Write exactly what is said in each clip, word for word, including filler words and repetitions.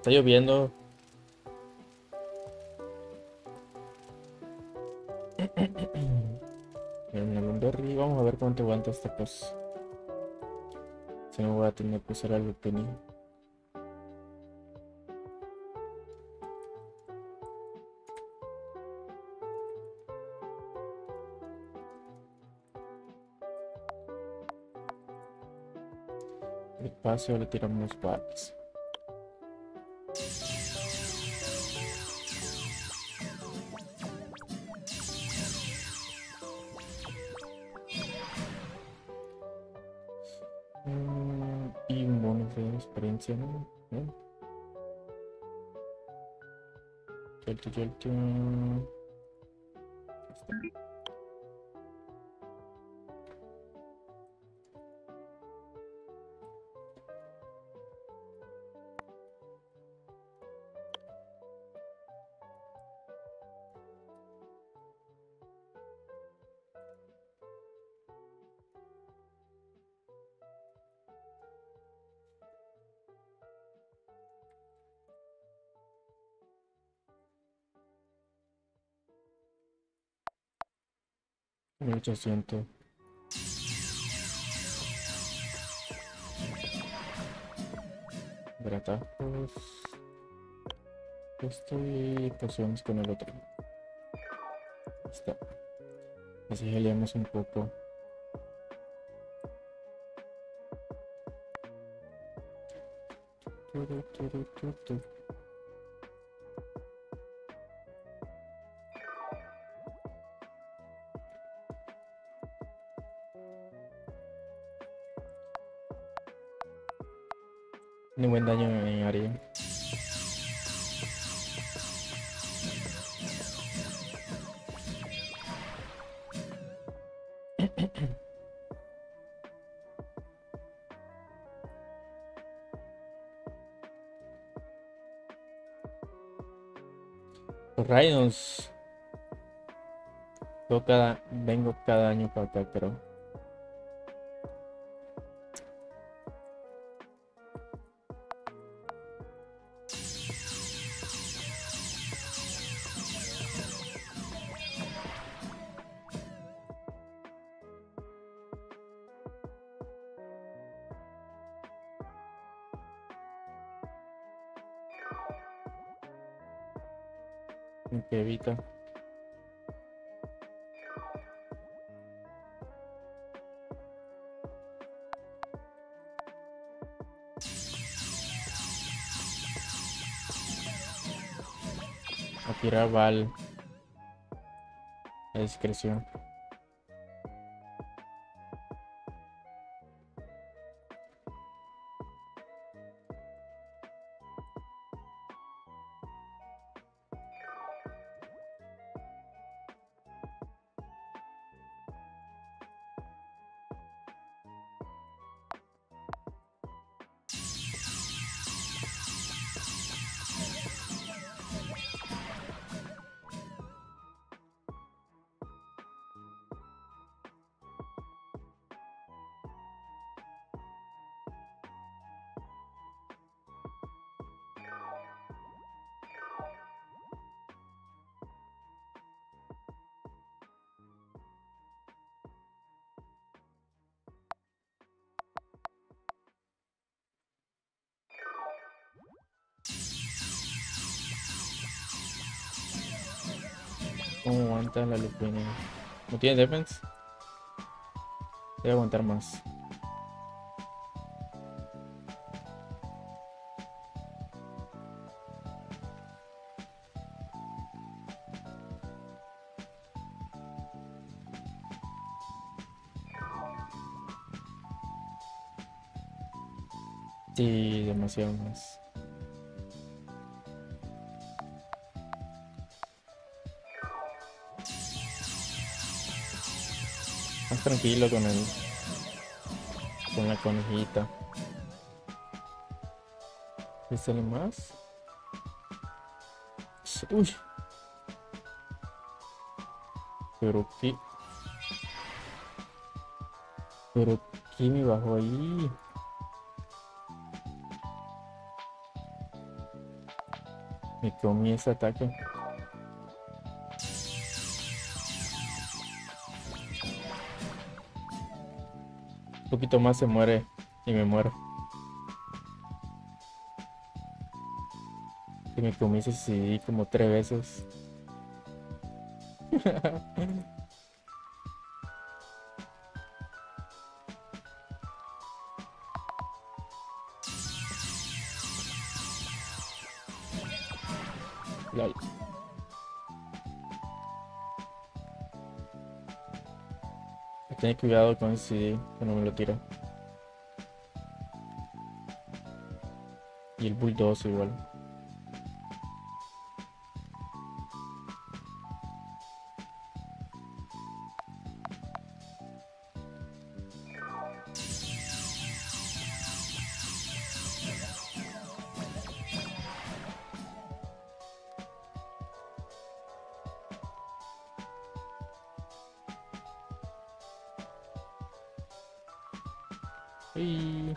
Está lloviendo. En el Lumberry, vamos a ver cuánto aguanta esta cosa. Si no voy a tener que usar algo penny. Despacio le tiramos balas. Mm, y un bonus de experiencia, ¿no? ¿No? Yolto, yolto. mil ochocientos. Gratajos. Esto y pociones con el otro. Está. Así geleamos un poco. Turu, turu, turu, turu. Tiene buen daño en área. Los Rhinos. Yo cada, vengo cada año para acá, pero que evita. A tirar Val. A discreción. ¿Cómo aguanta la lupina? ¿No tiene defense? Debe aguantar más. Sí, demasiado más. Más tranquilo con el con la conejita. ¿Qué sale más? Uy. Pero qué. Pero qué me bajó ahí. Me comí ese ataque. Un poquito más se muere y me muero. Que me comí ese C D como tres veces. Lol. Ten cuidado con ese C D, que no me lo tira. Y el bulldozer igual. Y...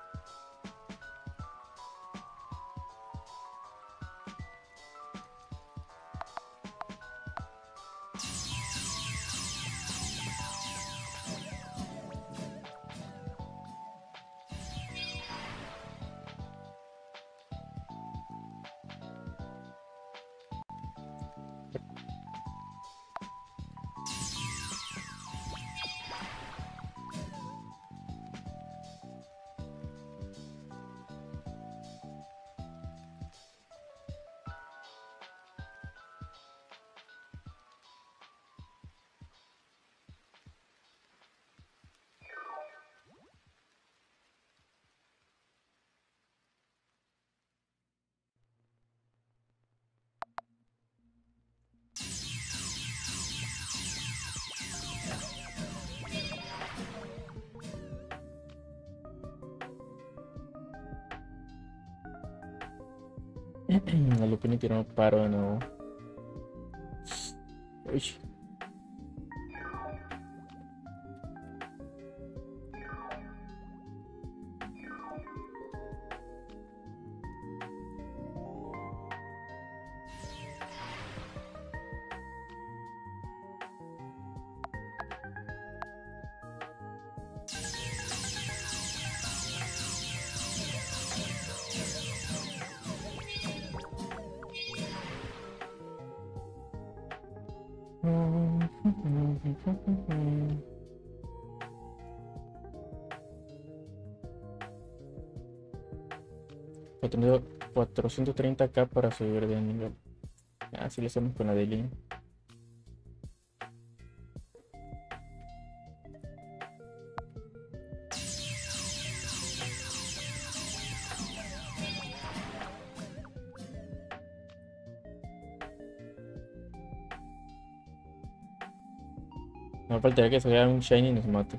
La Lupini tiró un paro de nuevo. Uy. cuatrocientos treinta k para subir de nivel. Así lo hacemos con la de Link. No faltaría que salga un shiny y nos mate.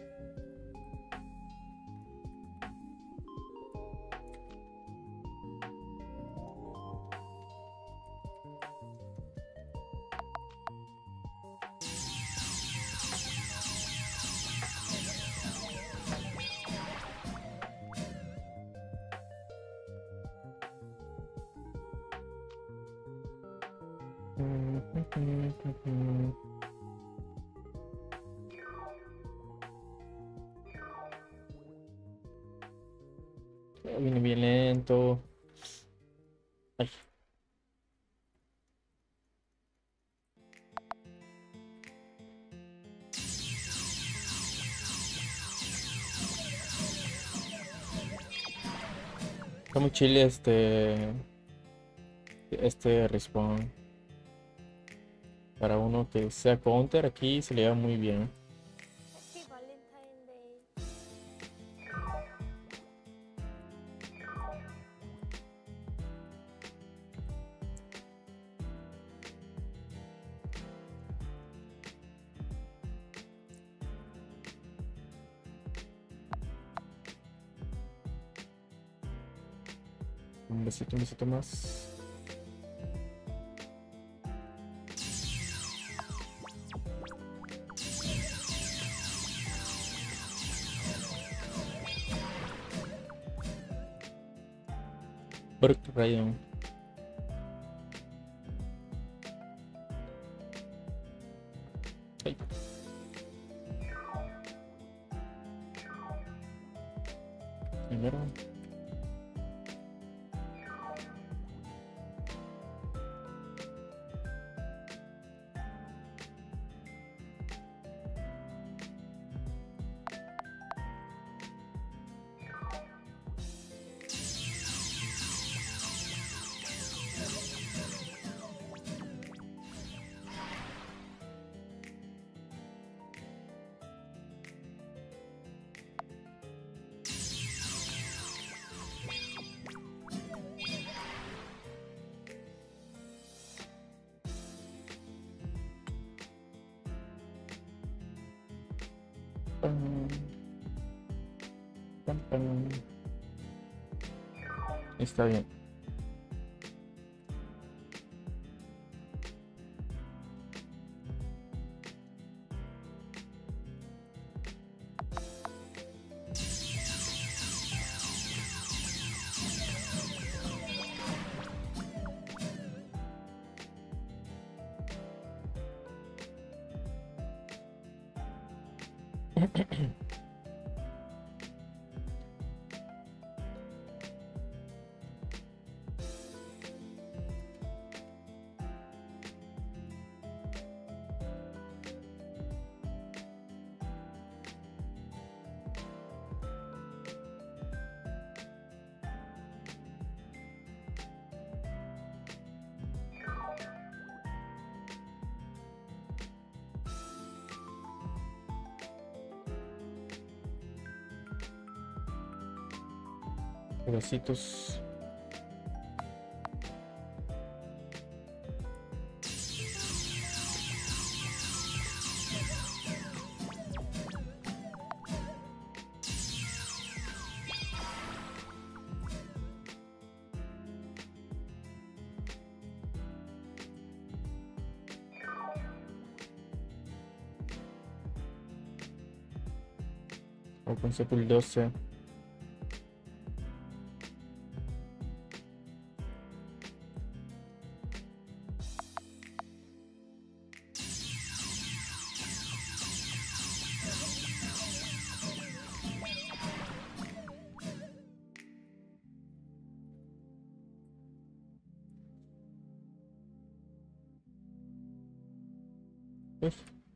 Viene bien lento. Ay. Está muy chile este este respawn. Para uno que sea counter aquí se le va muy bien. Happy Valentine Day. Un besito, un besito más. Por Rayon. primero. Pam, pam, pam. Está bien. Pedacitos. O con Sepul doce. Uf.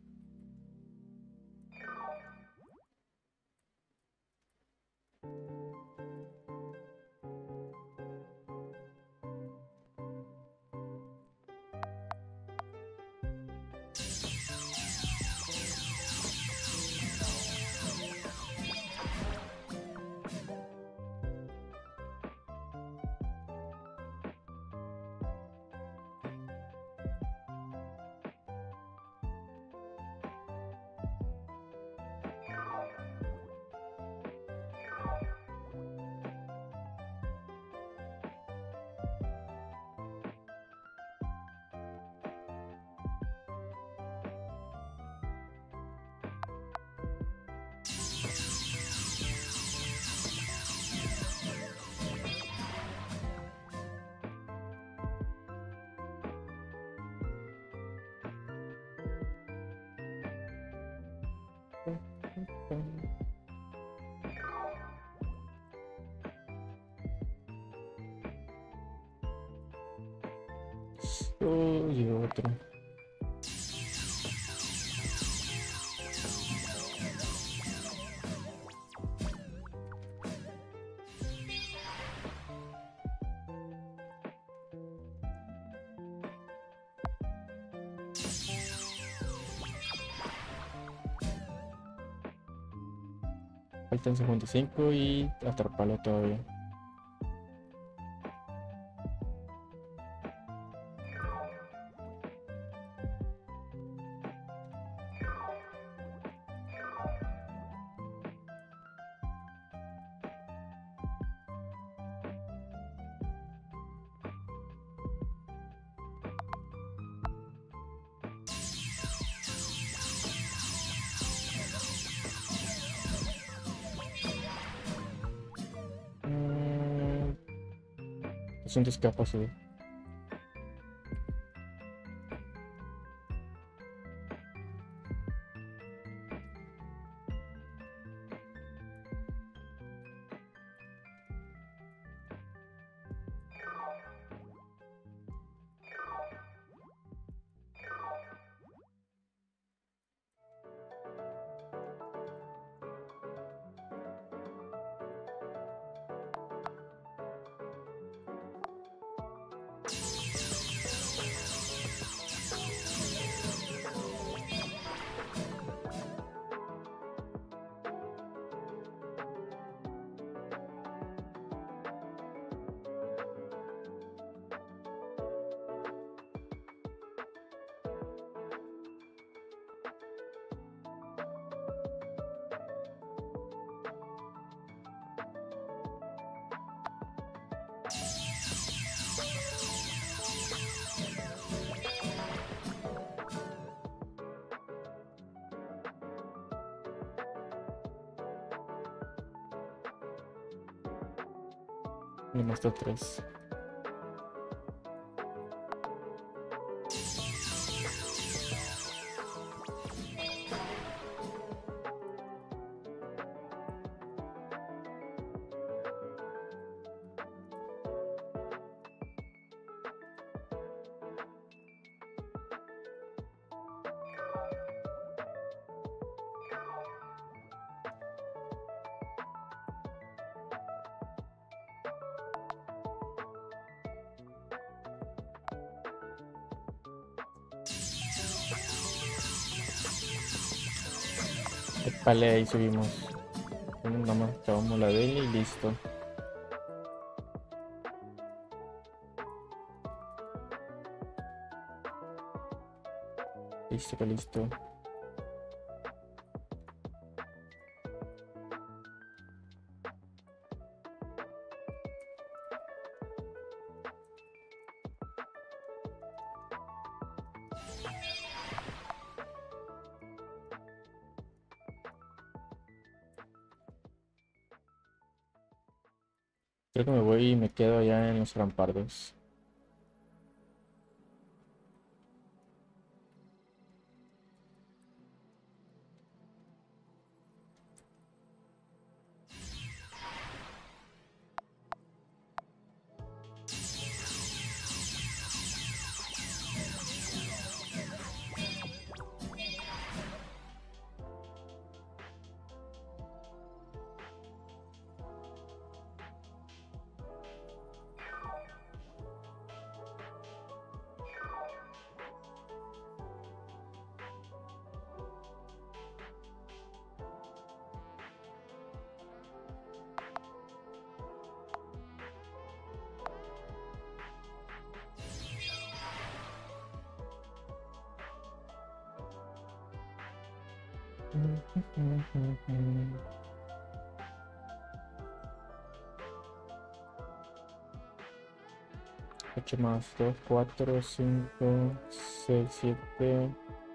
Uy, otro. Faltan cincuenta y cinco y atraparlo todavía. doscientas capas, sí. Y me está tres. Vale, ahí subimos. Nada más acabamos la daily y listo. Listo, listo. Creo que me voy y me quedo allá en los rampardos. ocho más dos, cuatro, cinco, seis, siete,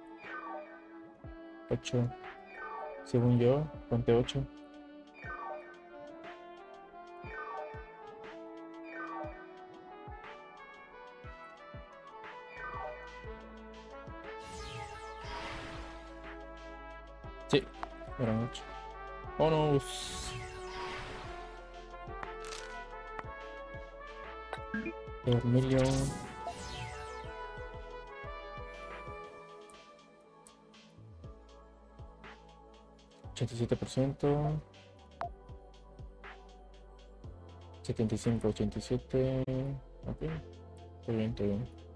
ocho. Según yo, conté ocho. Sí, eran ocho. ¡Bonus! Emilio. ochenta y siete por ciento. setenta y cinco, ochenta y siete. Ok. Está bien, está bien.